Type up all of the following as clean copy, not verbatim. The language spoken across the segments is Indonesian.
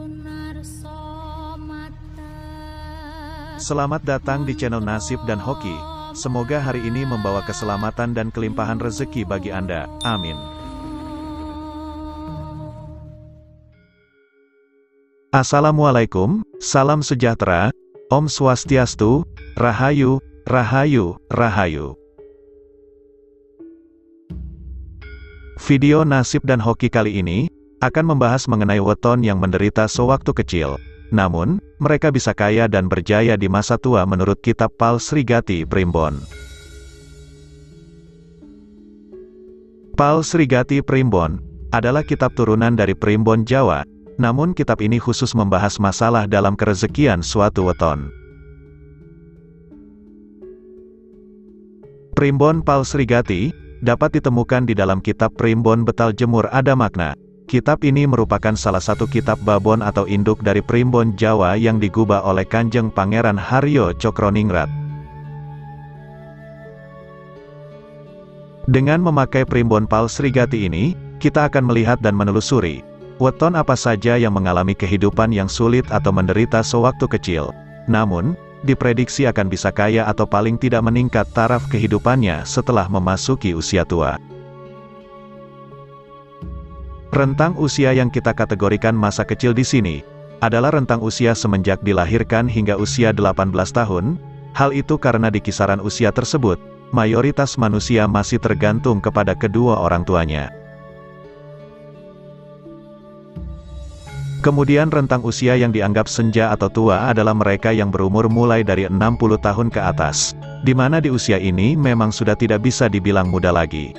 Selamat datang di channel Nasib dan Hoki. Semoga hari ini membawa keselamatan dan kelimpahan rezeki bagi Anda. Amin. Assalamualaikum, salam sejahtera, Om Swastiastu, Rahayu, Rahayu, Rahayu. Video Nasib dan Hoki kali ini akan membahas mengenai weton yang menderita sewaktu kecil. Namun, mereka bisa kaya dan berjaya di masa tua menurut kitab Pal Srigati Primbon. Pal Srigati Primbon adalah kitab turunan dari Primbon Jawa, namun kitab ini khusus membahas masalah dalam kerezekian suatu weton. Primbon Pal Srigati dapat ditemukan di dalam kitab Primbon Betal Jemur Ada Makna. Kitab ini merupakan salah satu kitab babon atau induk dari Primbon Jawa yang digubah oleh Kanjeng Pangeran Haryo Cokroningrat. Dengan memakai Primbon Pal Srigati ini, kita akan melihat dan menelusuri weton apa saja yang mengalami kehidupan yang sulit atau menderita sewaktu kecil, namun diprediksi akan bisa kaya atau paling tidak meningkat taraf kehidupannya setelah memasuki usia tua. Rentang usia yang kita kategorikan masa kecil di sini adalah rentang usia semenjak dilahirkan hingga usia 18 tahun. Hal itu karena di kisaran usia tersebut, mayoritas manusia masih tergantung kepada kedua orang tuanya. Kemudian rentang usia yang dianggap senja atau tua adalah mereka yang berumur mulai dari 60 tahun ke atas, di mana di usia ini memang sudah tidak bisa dibilang muda lagi.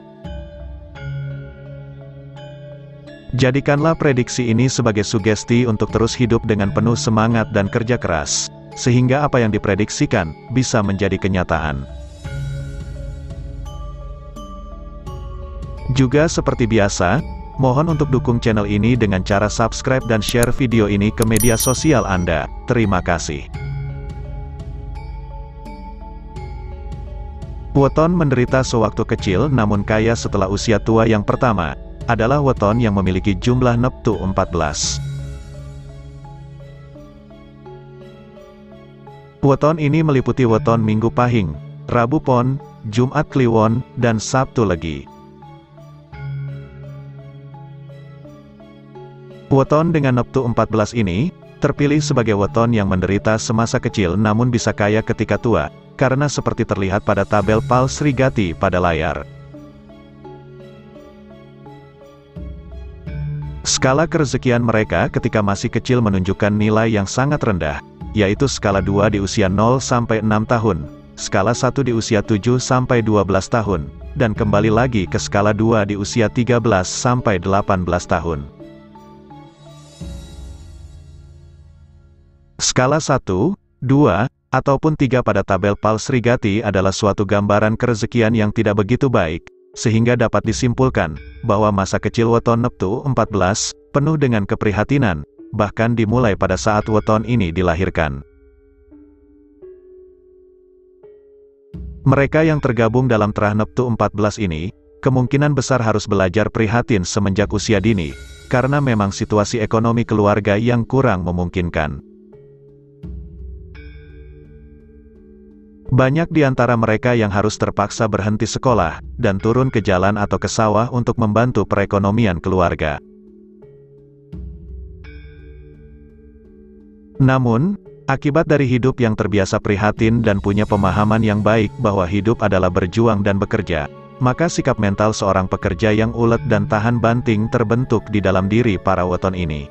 Jadikanlah prediksi ini sebagai sugesti untuk terus hidup dengan penuh semangat dan kerja keras, sehingga apa yang diprediksikan bisa menjadi kenyataan. Juga seperti biasa, mohon untuk dukung channel ini dengan cara subscribe dan share video ini ke media sosial Anda. Terima kasih. Weton menderita sewaktu kecil namun kaya setelah usia tua yang pertama adalah weton yang memiliki jumlah neptu 14. Weton ini meliputi weton Minggu Pahing, Rabu Pon, Jumat Kliwon, dan Sabtu Legi. Weton dengan neptu 14 ini terpilih sebagai weton yang menderita semasa kecil namun bisa kaya ketika tua, karena seperti terlihat pada tabel Pal Srigati pada layar. Skala kerezekian mereka ketika masih kecil menunjukkan nilai yang sangat rendah, yaitu skala 2 di usia 0 sampai 6 tahun, skala 1 di usia 7 sampai 12 tahun, dan kembali lagi ke skala 2 di usia 13 sampai 18 tahun. Skala 1, 2, ataupun 3 pada tabel Pal Srigati adalah suatu gambaran kerezekian yang tidak begitu baik, sehingga dapat disimpulkan bahwa masa kecil weton neptu 14 penuh dengan keprihatinan, bahkan dimulai pada saat weton ini dilahirkan. Mereka yang tergabung dalam terah neptu 14 ini, kemungkinan besar harus belajar prihatin semenjak usia dini, karena memang situasi ekonomi keluarga yang kurang memungkinkan. Banyak di antara mereka yang harus terpaksa berhenti sekolah, dan turun ke jalan atau ke sawah untuk membantu perekonomian keluarga. Namun, akibat dari hidup yang terbiasa prihatin dan punya pemahaman yang baik bahwa hidup adalah berjuang dan bekerja, maka sikap mental seorang pekerja yang ulet dan tahan banting terbentuk di dalam diri para weton ini.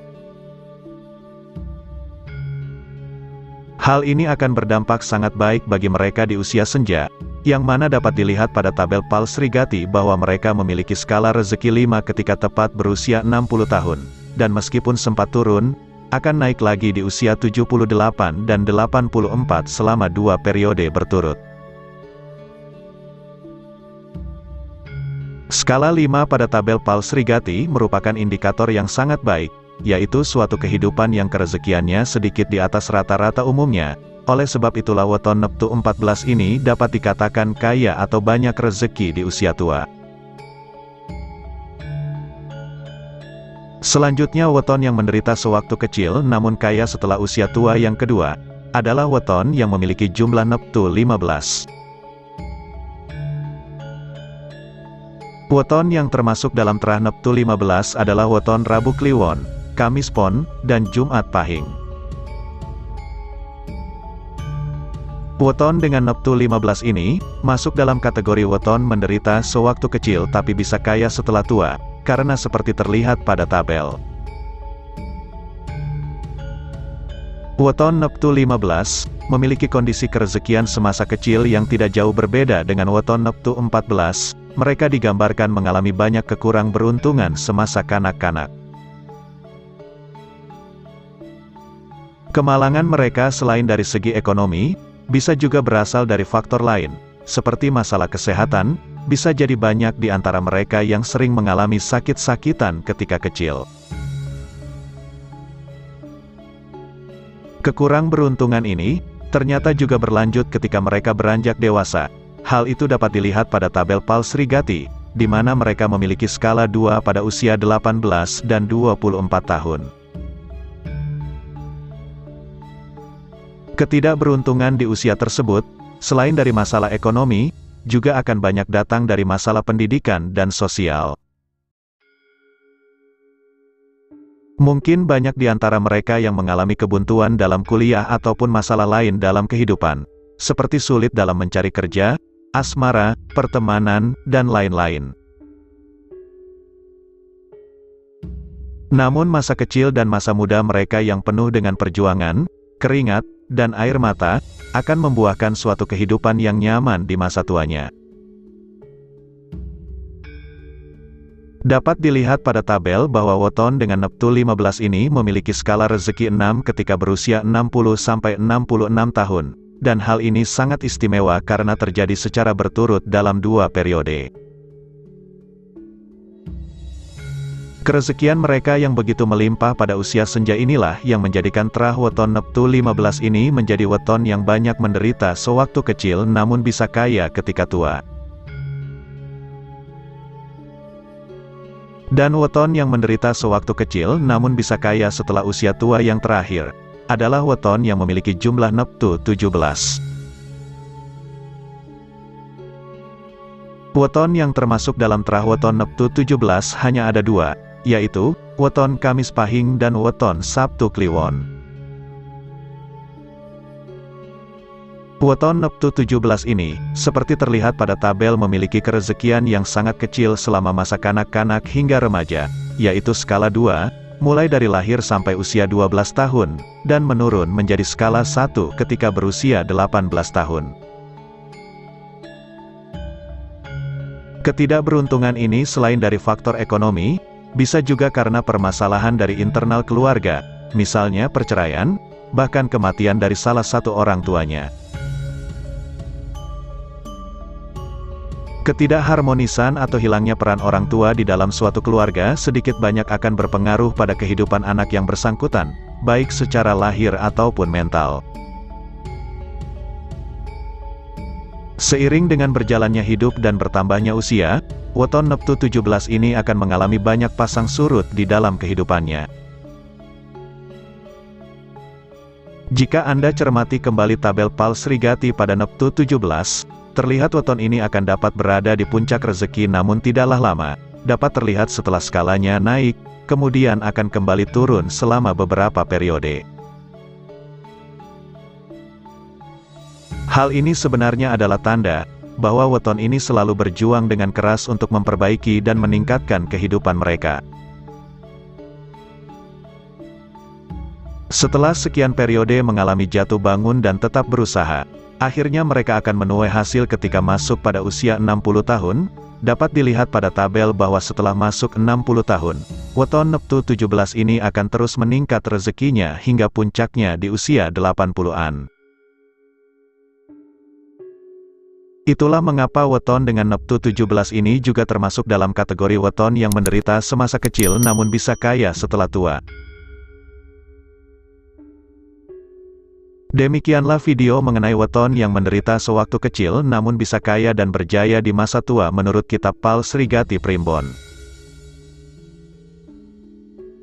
Hal ini akan berdampak sangat baik bagi mereka di usia senja, yang mana dapat dilihat pada tabel Pal Srigati bahwa mereka memiliki skala rezeki 5 ketika tepat berusia 60 tahun, dan meskipun sempat turun, akan naik lagi di usia 78 dan 84 selama 2 periode berturut. Skala 5 pada tabel Pal Srigati merupakan indikator yang sangat baik, yaitu suatu kehidupan yang kerezekiannya sedikit di atas rata-rata umumnya. Oleh sebab itulah weton neptu 14 ini dapat dikatakan kaya atau banyak rezeki di usia tua. Selanjutnya weton yang menderita sewaktu kecil namun kaya setelah usia tua yang kedua, adalah weton yang memiliki jumlah neptu 15. Weton yang termasuk dalam terah neptu 15 adalah weton Rabu Kliwon, Kamis Pon, dan Jumat Pahing. Weton dengan neptu 15 ini, masuk dalam kategori weton menderita sewaktu kecil tapi bisa kaya setelah tua, karena seperti terlihat pada tabel. Weton neptu 15, memiliki kondisi kerezekian semasa kecil yang tidak jauh berbeda dengan weton neptu 14, mereka digambarkan mengalami banyak kekurang beruntungan semasa kanak-kanak. Kemalangan mereka selain dari segi ekonomi, bisa juga berasal dari faktor lain, seperti masalah kesehatan, bisa jadi banyak di antara mereka yang sering mengalami sakit-sakitan ketika kecil. Kekurang beruntungan ini, ternyata juga berlanjut ketika mereka beranjak dewasa. Hal itu dapat dilihat pada tabel PAL Srigati, di mana mereka memiliki skala 2 pada usia 18 dan 24 tahun. Ketidakberuntungan di usia tersebut, selain dari masalah ekonomi, juga akan banyak datang dari masalah pendidikan dan sosial. Mungkin banyak di antara mereka yang mengalami kebuntuan dalam kuliah ataupun masalah lain dalam kehidupan, seperti sulit dalam mencari kerja, asmara, pertemanan, dan lain-lain. Namun masa kecil dan masa muda mereka yang penuh dengan perjuangan, keringat, dan air mata, akan membuahkan suatu kehidupan yang nyaman di masa tuanya. Dapat dilihat pada tabel bahwa weton dengan neptu 15 ini memiliki skala rezeki 6 ketika berusia 60-66 tahun, dan hal ini sangat istimewa karena terjadi secara berturut dalam 2 periode. Kerezekian mereka yang begitu melimpah pada usia senja inilah yang menjadikan terah weton neptu 15 ini menjadi weton yang banyak menderita sewaktu kecil namun bisa kaya ketika tua. Dan weton yang menderita sewaktu kecil namun bisa kaya setelah usia tua yang terakhir, adalah weton yang memiliki jumlah neptu 17. Weton yang termasuk dalam terah weton neptu 17 hanya ada 2, yaitu, weton Kamis Pahing dan weton Sabtu Kliwon. Weton neptu 17 ini, seperti terlihat pada tabel memiliki kerezekian yang sangat kecil selama masa kanak-kanak hingga remaja, yaitu skala 2, mulai dari lahir sampai usia 12 tahun, dan menurun menjadi skala 1 ketika berusia 18 tahun. Ketidakberuntungan ini selain dari faktor ekonomi, bisa juga karena permasalahan dari internal keluarga, misalnya perceraian, bahkan kematian dari salah satu orang tuanya. Ketidakharmonisan atau hilangnya peran orang tua di dalam suatu keluarga sedikit banyak akan berpengaruh pada kehidupan anak yang bersangkutan, baik secara lahir ataupun mental. Seiring dengan berjalannya hidup dan bertambahnya usia, weton neptu 17 ini akan mengalami banyak pasang surut di dalam kehidupannya. Jika Anda cermati kembali tabel PAL Srigati pada neptu 17, terlihat weton ini akan dapat berada di puncak rezeki namun tidaklah lama, dapat terlihat setelah skalanya naik, kemudian akan kembali turun selama beberapa periode. Hal ini sebenarnya adalah tanda bahwa weton ini selalu berjuang dengan keras untuk memperbaiki dan meningkatkan kehidupan mereka. Setelah sekian periode mengalami jatuh bangun dan tetap berusaha, akhirnya mereka akan menuai hasil ketika masuk pada usia 60 tahun, dapat dilihat pada tabel bahwa setelah masuk 60 tahun, weton neptu 17 ini akan terus meningkat rezekinya hingga puncaknya di usia 80-an. Itulah mengapa weton dengan neptu 17 ini juga termasuk dalam kategori weton yang menderita semasa kecil namun bisa kaya setelah tua. Demikianlah video mengenai weton yang menderita sewaktu kecil namun bisa kaya dan berjaya di masa tua menurut kitab PAL Srigati Primbon.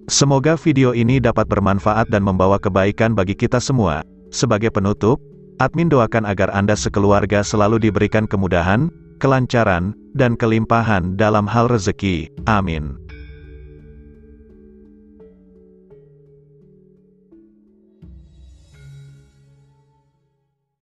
Semoga video ini dapat bermanfaat dan membawa kebaikan bagi kita semua. Sebagai penutup, admin doakan agar Anda sekeluarga selalu diberikan kemudahan, kelancaran, dan kelimpahan dalam hal rezeki. Amin.